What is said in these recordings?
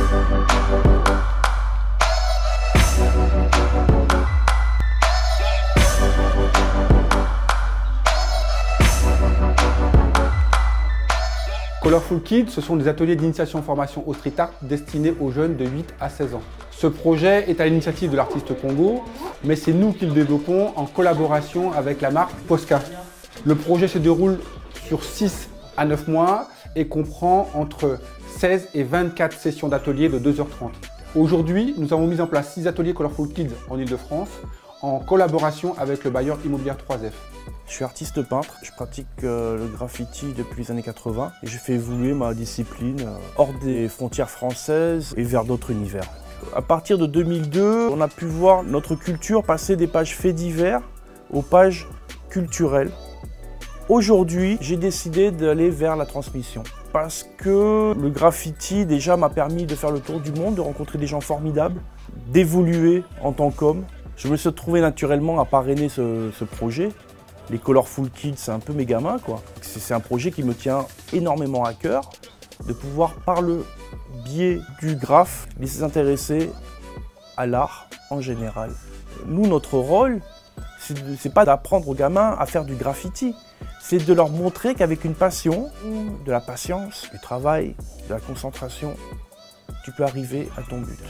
Colorful Kids, ce sont des ateliers d'initiation-formation au street art destinés aux jeunes de 8 à 16 ans. Ce projet est à l'initiative de l'artiste Congo, mais c'est nous qui le développons en collaboration avec la marque Posca. Le projet se déroule sur 6 à 9 mois et comprend entre 16 et 24 sessions d'ateliers de 2h30. Aujourd'hui, nous avons mis en place 6 ateliers Colorful Kids en Ile-de-France en collaboration avec le bailleur immobilier 3F. Je suis artiste peintre, je pratique le graffiti depuis les années 80 et j'ai fait évoluer ma discipline hors des frontières françaises et vers d'autres univers. À partir de 2002, on a pu voir notre culture passer des pages faits divers aux pages culturelles. Aujourd'hui, j'ai décidé d'aller vers la transmission parce que le graffiti déjà m'a permis de faire le tour du monde, de rencontrer des gens formidables, d'évoluer en tant qu'homme. Je me suis trouvé naturellement à parrainer ce projet. Les Colorful Kids, c'est un peu mes gamins, quoi. C'est un projet qui me tient énormément à cœur, de pouvoir, par le biais du graphe, les intéresser à l'art en général. Nous, notre rôle, c'est pas d'apprendre aux gamins à faire du graffiti, c'est de leur montrer qu'avec une passion, de la patience, du travail, de la concentration, tu peux arriver à ton but.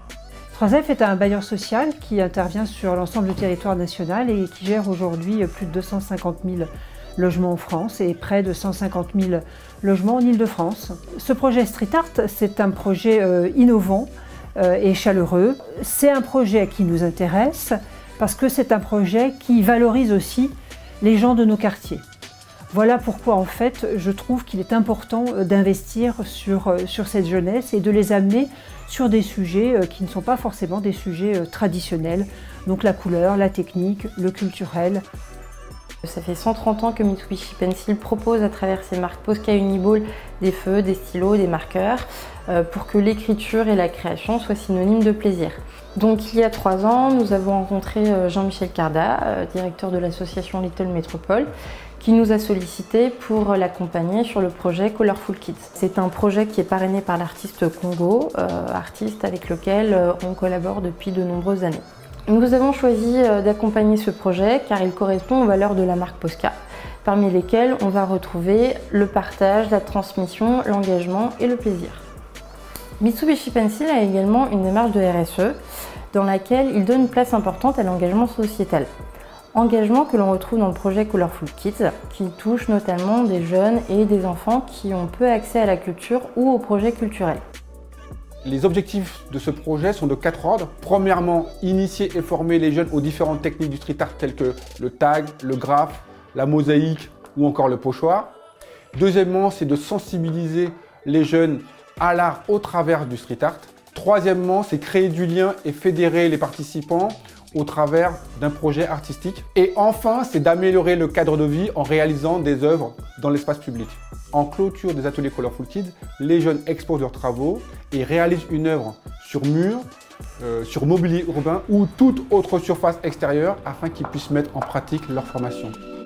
3F est un bailleur social qui intervient sur l'ensemble du territoire national et qui gère aujourd'hui plus de 250 000 logements en France et près de 150 000 logements en Ile-de-France. Ce projet Street Art, c'est un projet innovant et chaleureux. C'est un projet qui nous intéresse parce que c'est un projet qui valorise aussi les gens de nos quartiers. Voilà pourquoi en fait je trouve qu'il est important d'investir sur cette jeunesse et de les amener sur des sujets qui ne sont pas forcément des sujets traditionnels, donc la couleur, la technique, le culturel. Ça fait 130 ans que Mitsubishi Pencil propose à travers ses marques Posca et Uniball des feux, des stylos, des marqueurs pour que l'écriture et la création soient synonymes de plaisir. Donc il y a 3 ans, nous avons rencontré Jean-Michel Carda, directeur de l'association Little Métropole, qui nous a sollicité pour l'accompagner sur le projet Colorful Kids. C'est un projet qui est parrainé par l'artiste Congo, artiste avec lequel on collabore depuis de nombreuses années. Nous avons choisi d'accompagner ce projet car il correspond aux valeurs de la marque Posca, parmi lesquelles on va retrouver le partage, la transmission, l'engagement et le plaisir. Mitsubishi Pencil a également une démarche de RSE dans laquelle il donne une place importante à l'engagement sociétal. Engagement que l'on retrouve dans le projet Colorful Kids, qui touche notamment des jeunes et des enfants qui ont peu accès à la culture ou aux projets culturels. Les objectifs de ce projet sont de 4 ordres. Premièrement, initier et former les jeunes aux différentes techniques du street art telles que le tag, le graphe, la mosaïque ou encore le pochoir. Deuxièmement, c'est de sensibiliser les jeunes à l'art au travers du street art. Troisièmement, c'est créer du lien et fédérer les participants au travers d'un projet artistique. Et enfin, c'est d'améliorer le cadre de vie en réalisant des œuvres dans l'espace public. En clôture des ateliers Colorful Kids, les jeunes exposent leurs travaux et réalisent une œuvre sur mur, sur mobilier urbain ou toute autre surface extérieure afin qu'ils puissent mettre en pratique leur formation.